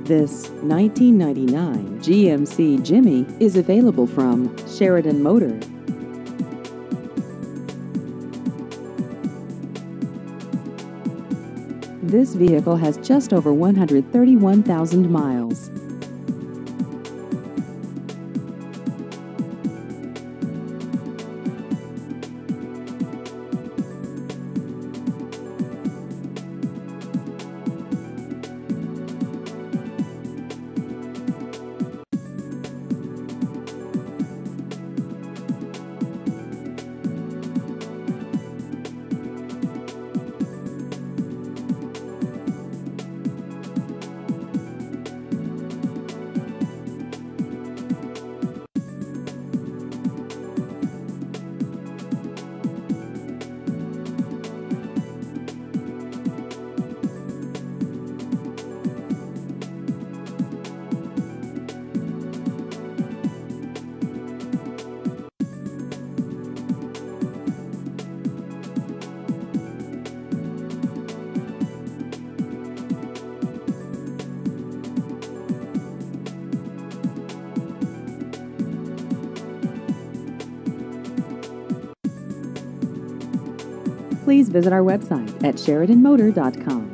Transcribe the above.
This 1999 GMC Jimmy is available from Sheridan Motor. This vehicle has just over 131,000 miles. Please visit our website at SheridanMotor.com.